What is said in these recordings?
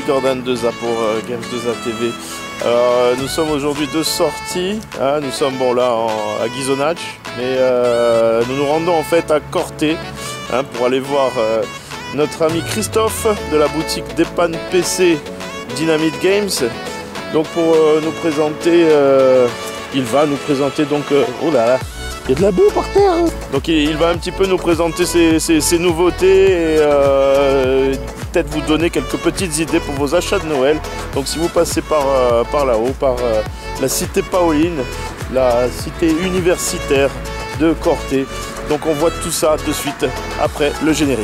Jordan 2A pour Games 2A TV. Nous sommes aujourd'hui de sortie, hein, nous sommes bon là à Ghisonaccia, mais nous nous rendons en fait à Corté, hein, pour aller voir notre ami Christophe de la boutique d'Epan PC Dynamite Games. Donc pour nous présenter, il va nous présenter donc, oh là là, il y a de la boue par terre. Donc il va un petit peu nous présenter ses nouveautés et peut-être vous donner quelques petites idées pour vos achats de Noël. Donc si vous passez par là-haut, par la cité Paoline, la cité universitaire de Corté. Donc on voit tout ça de suite après le générique.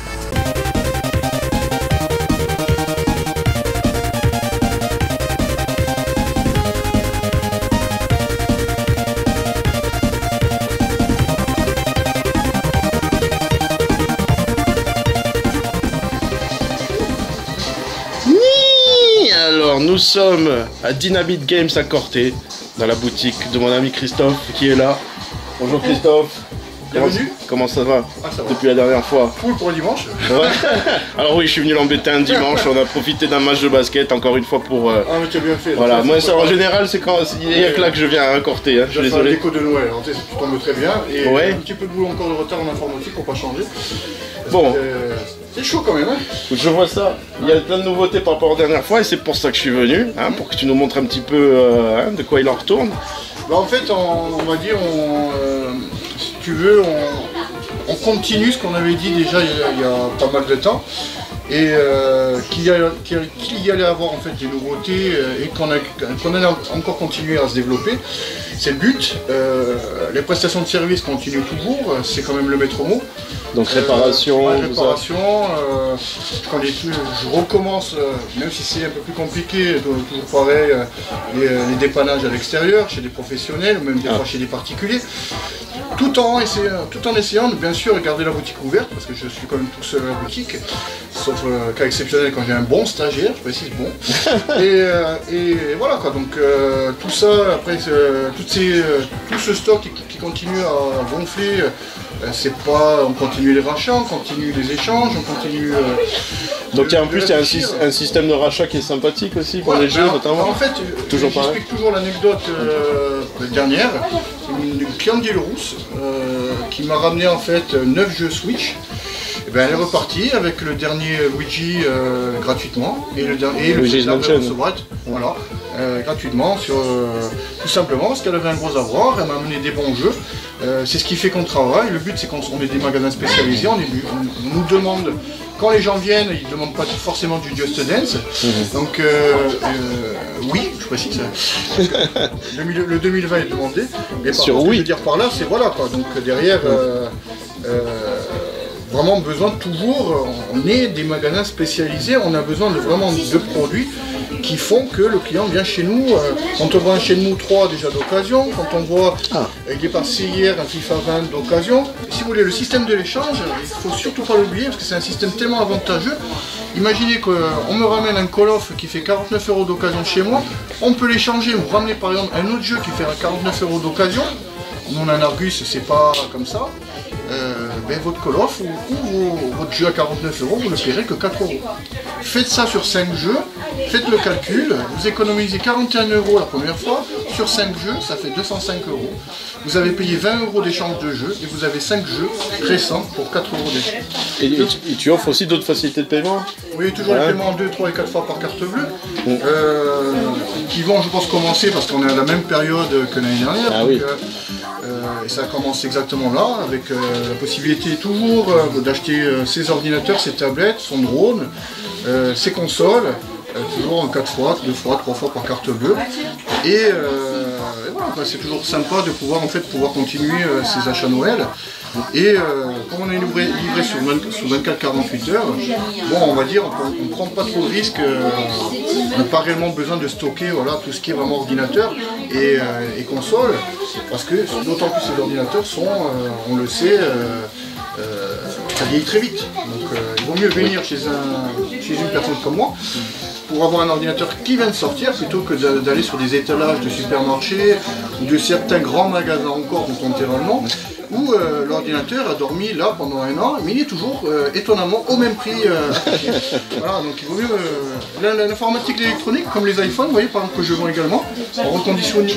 Alors nous sommes à Dynamite Games à Corté, dans la boutique de mon ami Christophe qui est là. Bonjour Christophe. Bienvenue. Comment ça va? Ça va. Depuis la dernière fois? Cool pour le dimanche. Ouais. Alors oui, je suis venu l'embêter un dimanche, on a profité d'un match de basket encore une fois pour... Ah mais tu as bien fait. Voilà, moi ça, en général c'est quand il y a que là que je viens à Corté, hein. Je suis désolé. Déco de Noël, tu tombes très bien. Et ouais. Un petit peu de boulot encore de retard en informatique pour pas changer. Bon. C'est chaud quand même, hein. Je vois ça, il y a plein de nouveautés par rapport à la dernière fois et c'est pour ça que je suis venu, hein, pour que tu nous montres un petit peu hein, de quoi il en retourne. Bah en fait, on va dire, si tu veux, on continue ce qu'on avait dit déjà il y a pas mal de temps. Et qu'il y allait avoir en fait des nouveautés et qu'on allait encore continuer à se développer. C'est le but. Les prestations de service continuent toujours, c'est quand même le maître mot. Donc réparation, je recommence, même si c'est un peu plus compliqué, toujours pareil, les dépannages à l'extérieur, chez des professionnels, ou même des fois chez des particuliers. Tout en essayant de bien sûr garder la boutique ouverte, parce que je suis quand même tout seul à la boutique, sauf cas exceptionnel quand j'ai un bon stagiaire, je précise bon. et voilà quoi, donc tout ça, après tout ce stock qui continue à gonfler, c'est pas, on continue les rachats, on continue les échanges, on continue... Donc en plus il y a un système de rachat qui est sympathique aussi pour les jeux notamment. En fait, j'explique toujours l'anecdote dernière. Une cliente biélorusse qui m'a ramené en fait 9 jeux Switch. Et ben, elle est repartie avec le dernier Luigi gratuitement et le Zelda voilà, gratuitement tout simplement parce qu'elle avait un gros avoir, elle m'a amené des bons jeux. C'est ce qui fait qu'on travaille. Le but c'est qu'on est des magasins spécialisés, on nous demande. Quand les gens viennent, ils ne demandent pas forcément du Just Dance. Donc oui, je précise. Le 2020 est demandé. Mais par contre, ce que je veux dire par là, c'est voilà quoi. Donc derrière, vraiment besoin de toujours, on est des magasins spécialisés, on a besoin de vraiment de produits qui font que le client vient chez nous. Quand on voit un Shenmue 3 déjà d'occasion, quand on voit il est passé hier un FIFA 20 d'occasion. Si vous voulez, le système de l'échange, il ne faut surtout pas l'oublier parce que c'est un système tellement avantageux. Imaginez qu'on me ramène un Call of qui fait 49 € d'occasion chez moi, on peut l'échanger, vous ramener par exemple un autre jeu qui fait 49 € d'occasion. Nous on a un Argus, c'est pas comme ça. Ben, votre Call of ou votre jeu à 49 €, vous ne paierez que 4 €. Faites ça sur 5 jeux, faites le calcul, vous économisez 41 € la première fois, sur 5 jeux, ça fait 205 €. Vous avez payé 20 € d'échange de jeux et vous avez 5 jeux récents pour 4 € d'échange. Et tu offres aussi d'autres facilités de paiement? Oui, toujours les paiements 2, 3 et 4 fois par carte bleue, qui vont je pense commencer parce qu'on est à la même période que l'année dernière. Ah, donc, oui. Et ça commence exactement là, avec la possibilité toujours d'acheter ses ordinateurs, ses tablettes, son drone, ses consoles, toujours en 4 fois, 2 fois, 3 fois par carte bleue. Et voilà, c'est toujours sympa de pouvoir continuer ses achats Noël. Et comme on est livré sous 24-48 heures, bon, on va dire on ne prend pas trop de risques, on n'a pas réellement besoin de stocker voilà, tout ce qui est vraiment ordinateur et console, parce que d'autant plus ces ordinateurs sont, on le sait, ça vieillit très vite. Donc il vaut mieux venir chez une personne comme moi pour avoir un ordinateur qui vient de sortir plutôt que d'aller sur des étalages de supermarchés ou de certains grands magasins encore dont on ne dira le nom. où l'ordinateur a dormi là pendant 1 an, mais il est toujours étonnamment au même prix affiché. Voilà, donc il vaut mieux... L'informatique électronique, comme les iPhones, vous voyez par exemple que je vends également, reconditionné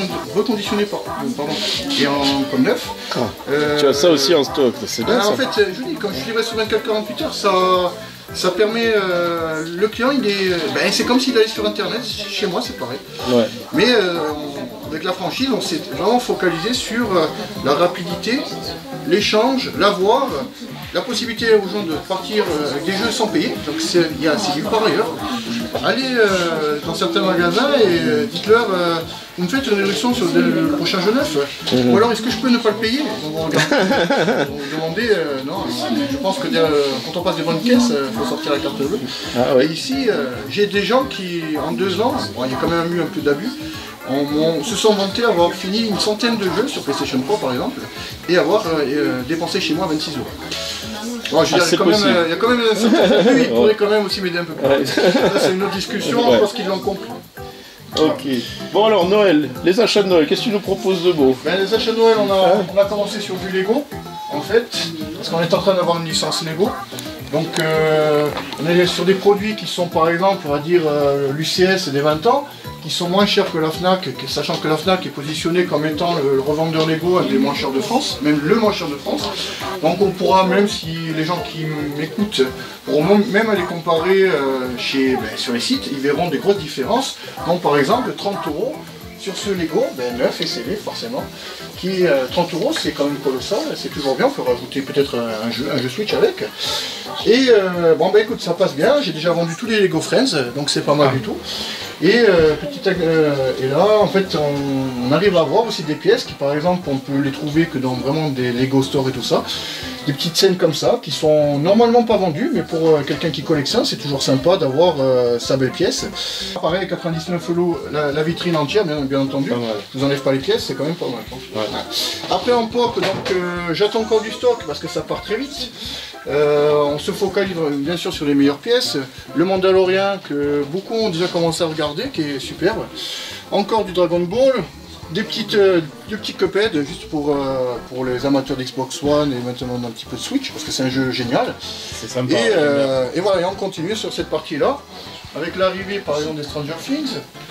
et en comme neuf. Tu as ça aussi en stock, c'est bien ça. En fait, je vous dis, comme je suis livré sur 24-48 heures, ça permet, le client, c'est comme s'il allait sur internet, chez moi c'est pareil. Ouais. Mais avec la franchise, on s'est vraiment focalisé sur la rapidité, l'échange, l'avoir, la possibilité aux gens de partir avec des jeux sans payer, donc c'est du par ailleurs. Allez dans certains magasins et dites-leur, vous me faites une réduction sur le prochain jeu neuf, ou alors est-ce que je peux ne pas le payer? Vous demandez, non, je pense que quand on passe des bonnes caisses, il faut sortir la carte bleue. Ah, ouais. Et ici, j'ai des gens qui, en 2 ans, bon, il y a quand même eu un peu d'abus, se sont vantés avoir fini une centaine de jeux sur PlayStation 3 par exemple, et avoir dépensé chez moi 26 €. Bon, je veux dire, il y a quand même un certain abus, il pourrait quand même aussi m'aider un peu plus. Ouais. Ça c'est une autre discussion, je pense qu'ils l'ont compris. Ok. Bon alors Noël, les achats de Noël, qu'est-ce que tu nous proposes de beau? Les achats de Noël, on a commencé sur du Lego, en fait, parce qu'on est en train d'avoir une licence Lego. Donc on est sur des produits qui sont par exemple, on va dire l'UCS des 20 ans, qui sont moins chers que la Fnac, sachant que la Fnac est positionnée comme étant le revendeur Lego un des moins chers de France, même le moins cher de France. Donc on pourra, même si les gens qui m'écoutent pourront même aller comparer sur les sites, ils verront des grosses différences. Donc par exemple 30 € sur ce Lego, neuf et scellé forcément, qui 30 € c'est quand même colossal, c'est toujours bien, on peut rajouter peut-être un jeu Switch avec. Et écoute, ça passe bien, j'ai déjà vendu tous les Lego Friends, donc c'est pas mal du tout. Et là, en fait, on arrive à avoir aussi des pièces qui, par exemple, on peut les trouver que dans vraiment des Lego Store et tout ça. Des petites scènes comme ça, qui sont normalement pas vendues, mais pour quelqu'un qui collectionne, c'est toujours sympa d'avoir sa belle pièce. Pareil, 99 euros, la vitrine entière, bien entendu. Je vous enlève pas les pièces, c'est quand même pas mal. Ouais. Après, en pop, donc j'attends encore du stock parce que ça part très vite. On se focalise bien sûr sur les meilleures pièces. Le Mandalorian que beaucoup ont déjà commencé à regarder, qui est superbe. Encore du Dragon Ball. Des petits Cuphead juste pour les amateurs d'Xbox One et maintenant un petit peu de Switch parce que c'est un jeu génial. C'est sympa. Et voilà, et on continue sur cette partie-là avec l'arrivée par exemple des Stranger Things.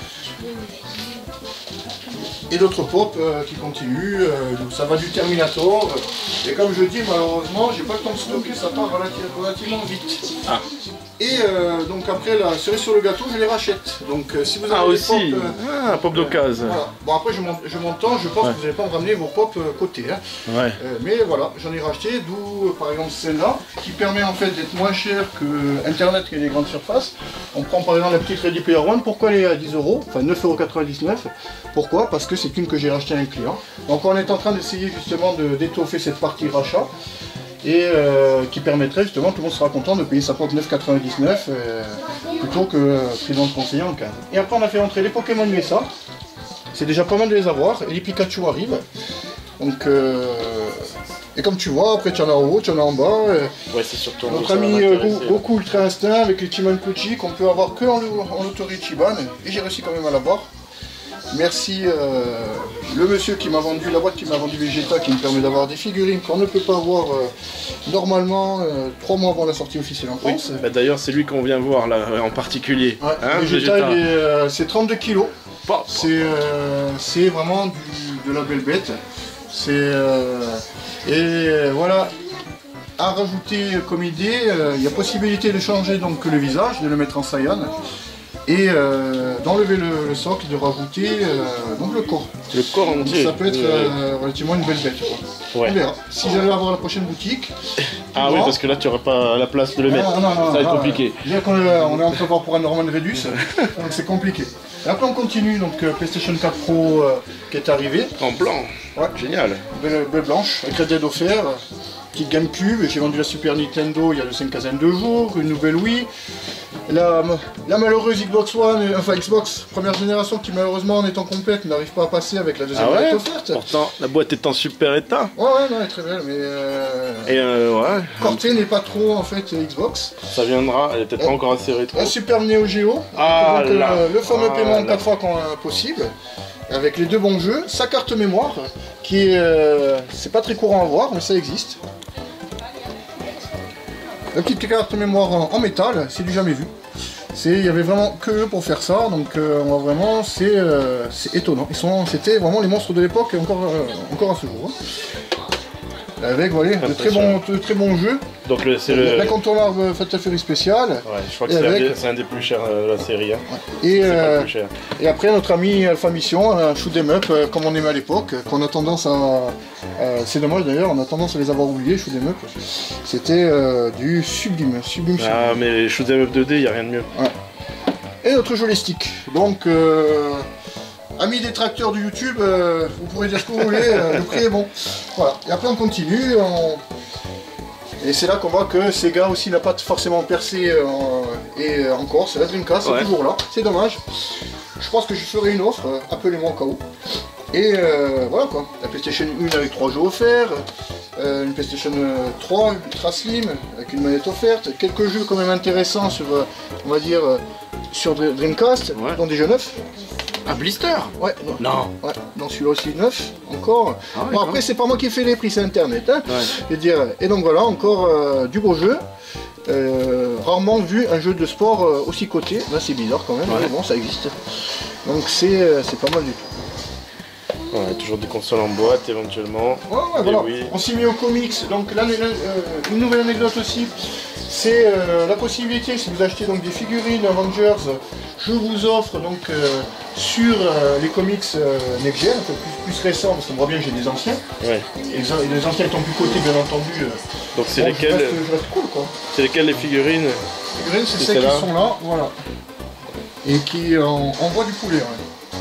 Et d'autres pop qui continuent, ça va du Terminator. Et comme je dis, malheureusement, j'ai pas le temps de stocker, ça part relativement vite. Ah. Et donc après, la cerise sur le gâteau, je les rachète. Donc si vous avez des pop... pop d'occasion. Voilà. Bon après, je m'entends, je pense que vous n'allez pas me ramener vos pop côté. Hein. Ouais. Mais voilà, j'en ai racheté, d'où par exemple celle-là, qui permet en fait d'être moins cher que Internet et les grandes surfaces. On prend par exemple la petite Ready Player One, pourquoi elle est à 10 €, enfin 9,99 €. Pourquoi? Parce que c'est une que j'ai rachetée à un client. Donc on est en train d'essayer justement d'étoffer cette partie rachat. Et qui permettrait justement, tout le monde sera content de payer sa pop 9,99 plutôt que prix de conseiller en 15. Et après on a fait entrer les Pokémon USA, c'est déjà pas mal de les avoir, et les Pikachu arrivent. Donc, et comme tu vois, après tu en as en haut, tu en as en bas. Ouais, c'est surtout notre ami Goku Ultra Instinct avec les Timon Pucci qu'on peut avoir que en Authority Chiban, et j'ai réussi quand même à l'avoir. Merci le monsieur qui m'a vendu, la boîte qui m'a vendu Vegeta, qui me permet d'avoir des figurines qu'on ne peut pas avoir normalement 3 mois avant la sortie officielle en France. Oui, bah d'ailleurs c'est lui qu'on vient voir là en particulier. Ouais, hein, Vegeta, c'est 32 kilos. C'est vraiment de la belle bête. Et voilà. À rajouter comme idée, il y a possibilité de changer donc le visage, de le mettre en Saiyan. Et d'enlever le socle, de rajouter donc le corps. Le corps entier. Donc ça peut être relativement une belle bête. Ouais. On verra. Si j'allais avoir la prochaine boutique. Ah oui, parce que là tu n'auras pas la place de le mettre. Non, ça va être compliqué. Bien qu'on est en train de voir pour un Norman Redus, donc c'est compliqué. Et après on continue, donc PlayStation 4 Pro qui est arrivé. En blanc. Ouais. Génial. Belle blanche, avec Red Dead offert. Petite GameCube, j'ai vendu la Super Nintendo il y a 5 à 2 jours, une nouvelle Wii. la malheureuse Xbox One, enfin Xbox première génération qui malheureusement en étant complète n'arrive pas à passer avec la deuxième boîte offerte. Pourtant la boîte est en super état. Ouais, non, elle est très belle, mais ouais. Corté n'est pas trop en fait Xbox. Ça viendra, elle est peut-être pas encore assez rétro. Un Super Neo Geo, donc, le fameux paiement en 4 fois quand possible, avec les deux bons jeux, sa carte mémoire, qui est, c'est pas très courant à voir, mais ça existe. La petite carte mémoire en métal, c'est du jamais vu. Il y avait vraiment que eux pour faire ça, donc on voit vraiment, c'est étonnant. C'était vraiment les monstres de l'époque, encore à ce jour. Avec voilà, de très bons jeux. Donc c'est le l'incontournable Fatal Fury spécial. Ouais, je crois que c'est un des plus chers de la série. Hein. Ouais. Et après notre ami Alpha Mission, un shoot 'em up comme on aimait à l'époque, qu'on a tendance à. C'est dommage d'ailleurs, on a tendance à les avoir oubliés, shoot 'em up. C'était du sublime. Ah mais les shoot 'em up 2D, il n'y a rien de mieux. Ouais. Et notre joli stick. Donc amis détracteurs du YouTube, vous pourrez dire ce que vous voulez, le prix est bon. Voilà. Et après on continue. Et c'est là qu'on voit que Sega aussi n'a pas forcément percé et encore, c'est la Dreamcast, c'est toujours là, c'est dommage. Je pense que je ferai une offre, appelez-moi au cas où. Et voilà quoi, la PlayStation 1 avec 3 jeux offerts, une PlayStation 3 Ultra Slim avec une manette offerte, quelques jeux quand même intéressants sur, on va dire, sur Dreamcast, dont des jeux neufs. Un blister? Ouais. Non. Ouais, donc celui-là aussi neuf, encore. Ah ouais, bon après c'est pas moi qui ai fait les prix, c'est internet. Hein, et donc voilà, encore du beau jeu. Rarement vu un jeu de sport aussi coté. Là c'est bizarre quand même, mais bon ça existe. Donc c'est pas mal du tout. Ouais, toujours des consoles en boîte éventuellement. Ouais, voilà. Oui. On s'est mis aux comics, donc là, une nouvelle anecdote aussi. C'est la possibilité, si vous achetez donc des figurines Avengers, je vous offre donc sur les comics Next Gen, plus récents, parce qu'on voit bien que j'ai des anciens. Ouais. Et les anciens étant plus cotés, bien entendu. Donc c'est lesquels je reste cool, quoi. C'est lesquelles les figurines? Les figurines, c'est celles qui sont là, voilà. Et qui envoient du poulet, ouais.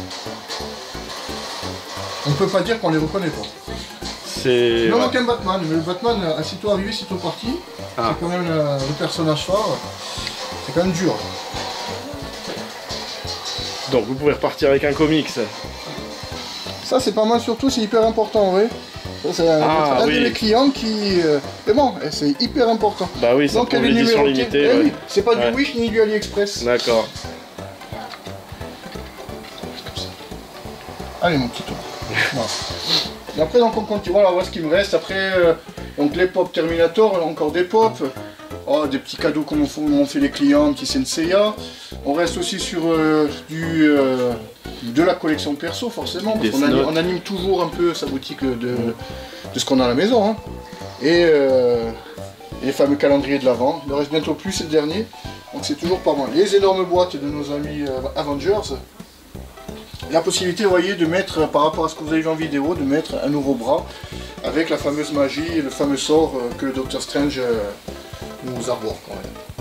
On ne peut pas dire qu'on les reconnaît pas. C'est... Il en manque un Batman, mais le Batman, sitôt arrivé, sitôt parti. C'est quand même le personnage phare. C'est quand même dur. Donc vous pouvez repartir avec un comics. Ça c'est pas mal, surtout c'est hyper important en vrai. C'est un de mes clients qui... mais bon, c'est hyper important. Bah oui, c'est une édition limitée. Oui, c'est pas du Wish ni du AliExpress. D'accord. Allez mon petit tour. Voilà. Et après donc on continue, voilà, voilà ce qu'il me reste. Après donc les pop Terminator, encore des pop. Oh, des petits cadeaux comme on fait les clients, un petit Senseiya. On reste aussi sur de la collection perso forcément, parce qu'on anime toujours un peu sa boutique de ce qu'on a à la maison. Hein. Et les fameux calendriers de l'Avent. Il ne reste bientôt plus, c'est le dernier. Donc c'est toujours pas mal. Les énormes boîtes de nos amis Avengers. La possibilité, vous voyez, de mettre, par rapport à ce que vous avez vu en vidéo, de mettre un nouveau bras avec la fameuse magie et le fameux sort que le Doctor Strange nous arbore quand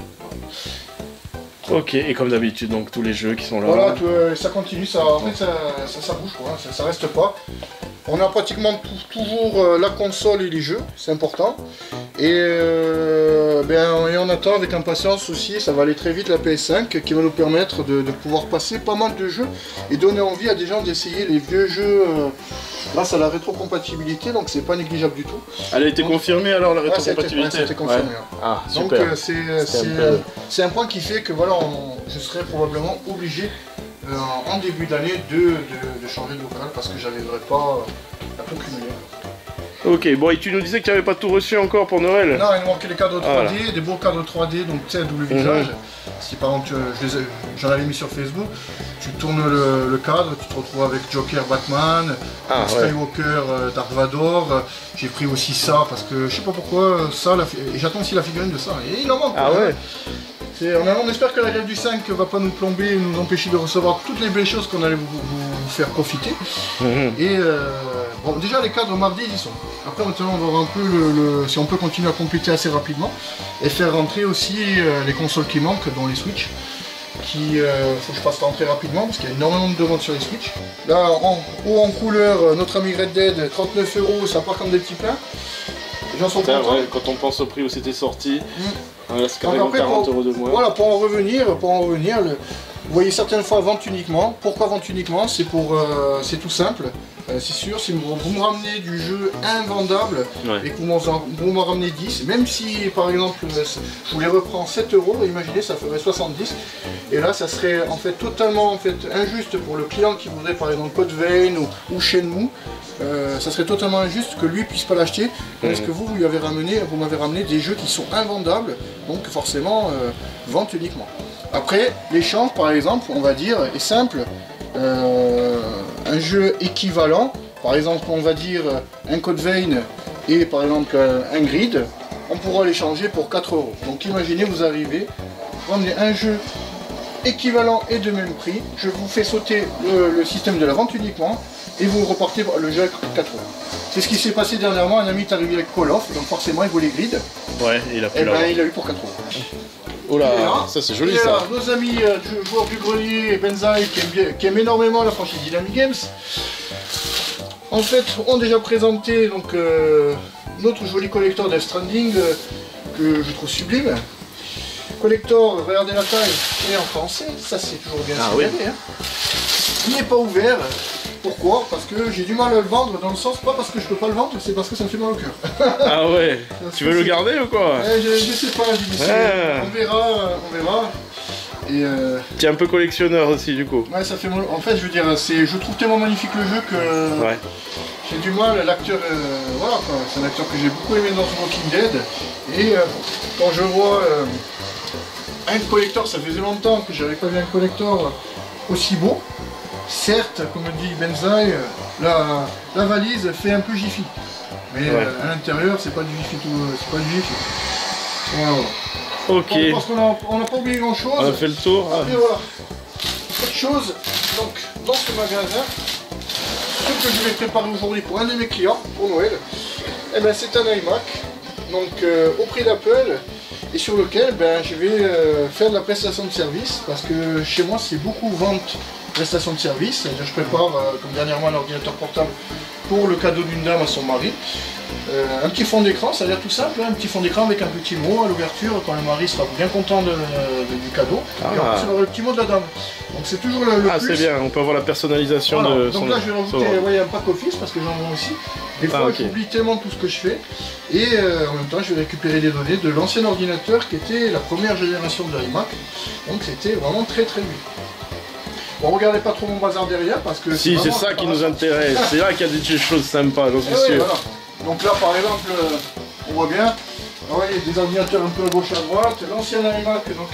même. Ok, et comme d'habitude, donc tous les jeux qui sont là. Voilà, ça continue, en fait ça bouge, quoi, ça reste pas. On a pratiquement toujours la console et les jeux, c'est important. Et on attend avec impatience aussi, ça va aller très vite, la PS5 qui va nous permettre de pouvoir passer pas mal de jeux et donner envie à des gens d'essayer les vieux jeux grâce à la rétrocompatibilité, donc c'est pas négligeable du tout. Elle a été confirmée alors la rétrocompatibilité? Ça a été confirmé. Ouais. Ah, super. Donc c'est un point qui fait que voilà, je serai probablement obligé en début d'année de changer de local parce que j'arriverai pas à tout cumuler. Ok, bon, et tu nous disais que tu n'avais pas tout reçu encore pour Noël? Non, il nous manquait les cadres 3D, des beaux cadres 3D, donc tu sais, double visage. Si par exemple, j'en avais mis sur Facebook, tu tournes le cadre, tu te retrouves avec Joker, Batman, Skywalker, Dark Vador. J'ai pris aussi ça parce que je sais pas pourquoi, ça, et j'attends aussi la figurine de ça, et il en manque. Ah ouais. On espère que la grève du 5 va pas nous plomber et nous empêcher de recevoir toutes les belles choses qu'on allait vous faire profiter. Et bon, déjà les cadres mardi ils y sont. Après maintenant on va voir un peu si on peut continuer à compléter assez rapidement et faire rentrer aussi les consoles qui manquent, dont les Switch. Faut que je fasse rentrer rapidement parce qu'il y a énormément de demandes sur les Switch. Là en couleur, notre ami Red Dead, 39 €, ça part comme des petits pains. Les gens sont Putain, contents. ouais, quand on pense au prix où c'était sorti, voilà, c'est Donc carrément après, 40 € de moins. Voilà, pour en revenir, vous voyez certaines fois vente uniquement. Pourquoi vente uniquement? C'est tout simple. C'est sûr, si vous me ramenez du jeu invendable et que vous m'en ramenez 10, même si par exemple je vous les reprends 7 €, imaginez ça ferait 70. Et là ça serait en fait totalement injuste pour le client qui voudrait par exemple Code Vein ou Shenmue. Ça serait totalement injuste que lui puisse pas l'acheter parce que vous m'avez ramené des jeux qui sont invendables, donc forcément vente uniquement. Après, l'échange par exemple, on va dire, est simple. Un jeu équivalent, par exemple on va dire un Code Vein et par exemple un Grid, on pourra l'échanger pour 4 €. Donc imaginez, vous arrivez, vous ramenez un jeu équivalent et de même prix, je vous fais sauter le système de la vente uniquement et vous repartez le jeu à 4 €. C'est ce qui s'est passé dernièrement, un ami est arrivé avec Call of, donc forcément il voulait Grid. Ouais, et il a pu il a eu pour 4 €. Oh là, ça c'est joli ça. Nos amis joueurs du grenier, Benzaï, qui aiment énormément la franchise Dynamic Games, en fait ont déjà présenté donc, notre joli collector Death Stranding que je trouve sublime. Collector, regardez la taille, et en français, ça c'est toujours bien signalé. Oui. Hein. Il n'est pas ouvert. Pourquoi? Parce que j'ai du mal à le vendre, dans le sens, pas parce que je peux pas le vendre, c'est parce que ça me fait mal au cœur. Ah ouais. Tu veux le garder ou quoi? Je sais pas, on verra. Et tu es un peu collectionneur aussi du coup. Ouais, ça fait mal. En fait, je veux dire, je trouve tellement magnifique le jeu que j'ai du mal. L'acteur, voilà, c'est un acteur que j'ai beaucoup aimé dans The Walking Dead. Et quand je vois un collector, ça faisait longtemps que j'avais pas vu un collector aussi beau. Certes, comme dit Benzaï, la valise fait un peu Jiffy. Mais à l'intérieur, c'est pas du Jiffy c'est pas du Jiffy. Voilà. Ok. Parce qu'on n'a pas oublié grand chose. On a fait le tour. Et voilà. Autre chose, donc dans ce magasin, ce que je vais préparer aujourd'hui pour un de mes clients, pour Noël, eh ben, c'est un iMac, donc au prix d'Apple, et sur lequel je vais faire de la prestation de service, parce que chez moi c'est beaucoup vente prestation de service. C'est-à-dire je prépare comme dernièrement un ordinateur portable pour le cadeau d'une dame à son mari. Un petit fond d'écran, ça a l'air tout simple, hein, un petit fond d'écran avec un petit mot à l'ouverture quand le mari sera bien content du cadeau. Et en plus, il aura le petit mot de la dame. Donc c'est toujours le plus. C'est bien, on peut avoir la personnalisation de son... Donc là je vais rajouter un pack office parce que j'en vends aussi. Des fois j'oublie tellement tout ce que je fais. Et en même temps je vais récupérer les données de l'ancien ordinateur qui était la première génération de l'iMac. Donc c'était vraiment très très bien. Bon, regardez pas trop mon bazar derrière parce que... Si, c'est ça qui nous intéresse, c'est là qu'il y a des choses sympas, j'en suis sûr. Voilà. Donc là par exemple, on voit bien, vous voyez, des ordinateurs un peu à gauche à droite, l'ancien iMac donc,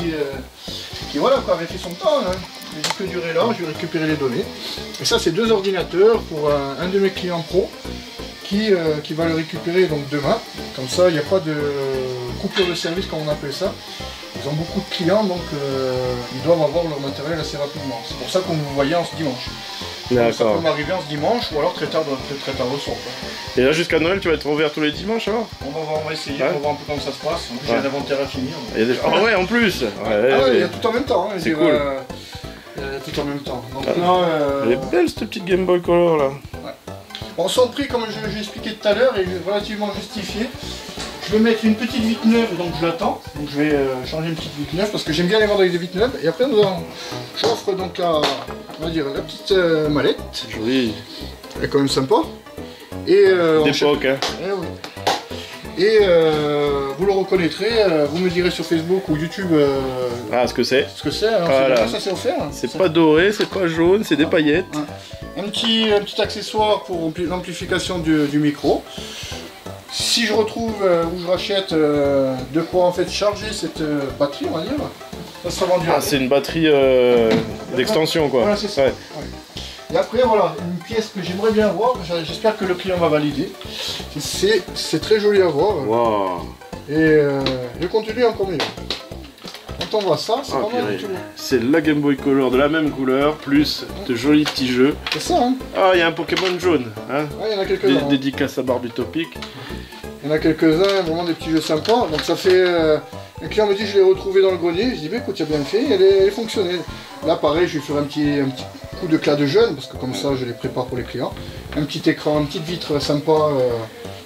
qui voilà, avait fait son temps, hein. Il dit que durer là, je vais récupérer les données. Et ça c'est 2 ordinateurs pour un de mes clients pro qui va le récupérer donc demain. Comme ça il n'y a pas de coupure de service comme on appelle ça. Ils ont beaucoup de clients, donc ils doivent avoir leur matériel assez rapidement. C'est pour ça qu'on vous voyait en ce dimanche. Ça peut m'arriver en ce dimanche, ou alors très tard le soir. Et là, jusqu'à Noël, tu vas être ouvert tous les dimanches alors? On va essayer, on va voir un peu comment ça se passe. En plus, j'ai un inventaire à finir. Ah ouais, en plus. Il y a tout en même temps. Hein, c'est cool. Tout en même temps. Donc, là, elle est belle cette petite Game Boy Color là. Bon, son prix, comme j'ai expliqué tout à l'heure, est relativement justifié. Je vais mettre une petite vitre neuve, donc je l'attends. Donc je vais changer une petite vitre neuve parce que j'aime bien les vendre avec des vitres neuves. Et après, j'offre donc on va dire, la petite mallette. Jolie. Elle est quand même sympa. Et d'époque, hein. Oui. Et vous le reconnaîtrez, vous me direz sur Facebook ou YouTube ce que c'est. Ce que c'est, hein, voilà. Ça c'est offert. C'est pas doré, c'est pas jaune, c'est des paillettes. Un petit accessoire pour l'amplification du micro. Si je retrouve ou je rachète de quoi en fait charger cette batterie, on va dire, ça sera vendu. C'est une batterie d'extension quoi. Voilà, c'est ça. Ouais. Et après voilà, une pièce que j'aimerais bien voir, j'espère que le client va valider. C'est très joli à voir. Wow. Et le contenu est encore mieux. Quand on voit ça, c'est vraiment c'est la Game Boy Color de la même couleur, plus de jolis petits jeux. C'est ça, hein. Il y a un Pokémon jaune. Hein. Il y en a quelques-uns. Dédicace à Barbutopic. Il y en a quelques-uns, vraiment des petits jeux sympas. Donc ça fait... un client me dit je l'ai retrouvé dans le grenier. Je dis écoute, tu as bien fait, elle est fonctionnelle. Là pareil, je vais faire un petit coup de clad de jeune, parce que comme ça je les prépare pour les clients. Un petit écran, une petite vitre sympa.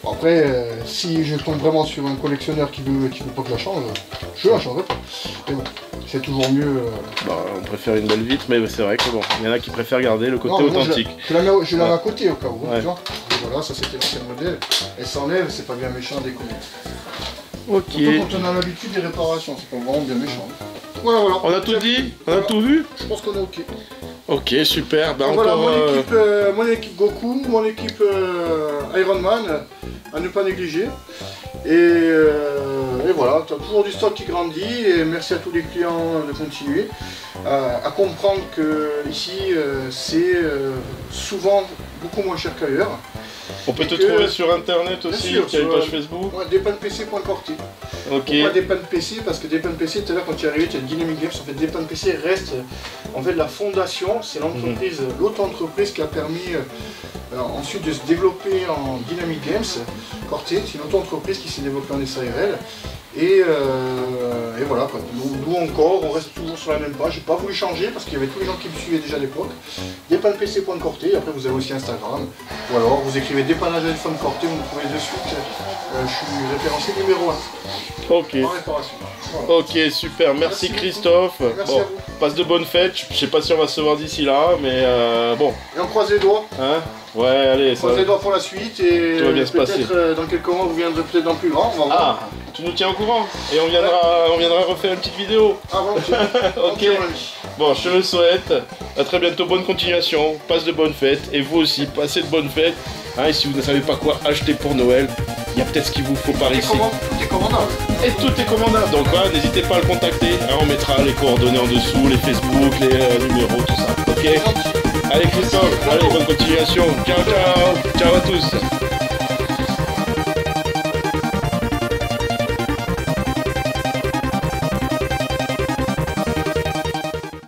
Après, si je tombe vraiment sur un collectionneur qui veut pas que je la change, je la changerai pas. Mais bon, c'est toujours mieux. On préfère une belle vitre, mais c'est vrai que bon, il y en a qui préfèrent garder le côté authentique. Je la mets à côté au cas où, tu vois. Et voilà, ça c'était l'ancien modèle. Elle s'enlève, c'est pas bien méchant dès qu'on... Ok. Surtout quand on a l'habitude des réparations, c'est pas vraiment bien méchant. Voilà, voilà. On a tout dit? On a tout vu? Je pense qu'on est ok. Ok, super. Ben voilà, encore, mon équipe Goku, mon équipe Iron Man, à ne pas négliger. Et voilà, tu as toujours du stock qui grandit. Et merci à tous les clients de continuer à comprendre que ici c'est souvent beaucoup moins cher qu'ailleurs. on peut te trouver sur internet aussi, tu as une page Facebook? Ouais, depanpc.corté. Ok. Pourquoi Depan PC? Parce que Depan PC, tout à l'heure quand tu es arrivé, tu as Dynamic Games. En fait, Depan PC reste en fait la fondation, c'est l'entreprise, l'autre entreprise qui a permis ensuite de se développer en Dynamic Games. Corté, c'est une autre entreprise qui s'est développée en SARL. Et voilà, quoi. Nous encore, on reste toujours sur la même page. J'ai pas voulu changer parce qu'il y avait tous les gens qui me suivaient déjà à l'époque. Depanpc.corté, après vous avez aussi Instagram. Ou alors vous écrivez dépannage iPhone Corté, vous me trouvez de suite. Je suis référencé numéro 1. Ok. En réparation. Voilà. Ok, super. Merci Christophe. Merci bon, à vous. passe de bonnes fêtes. Je sais pas si on va se voir d'ici là, mais bon. Et on croise les doigts. Hein? Ouais, allez. On croise les doigts pour la suite et tout va bien se passer. Peut-être dans quelques mois vous viendrez peut-être dans plus grand. On va voir. Ah, tu nous tiens au courant et on viendra refaire une petite vidéo. Ah bon, ok. Bon, je te le souhaite. À très bientôt. Bonne continuation. Passe de bonnes fêtes et vous aussi, passez de bonnes fêtes. Hein, et si vous ne savez pas quoi acheter pour Noël, il y a peut-être ce qu'il vous faut par ici. Tout est commandable. Et tout est commandable, donc n'hésitez pas à le contacter. Hein, on mettra les coordonnées en dessous, les Facebook, les numéros, tout ça. Ok. Allez Christophe, allez, bonne continuation. Ciao, ciao. Ciao à tous.